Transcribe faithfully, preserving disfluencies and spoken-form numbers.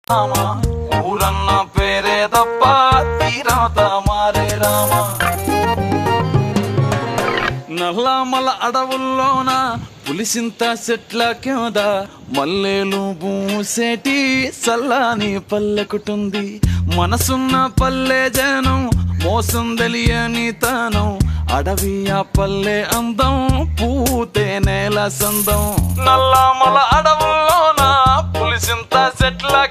ఊరన్న పేరే తప్ప తీరత మారే రామ. నల్లమల అడవుల్లోన పులిసింత చెట్ల కింద మల్లెలు పూసేటి సల్లాని పల్లెకుటుంది. మనసున్న పల్లె జనం మోసం తెలియని తనం అడవి ఆ పల్లె అందం పూతే నేల సందం. నల్లమల అడవుల్లోన పులిసింత చెట్ల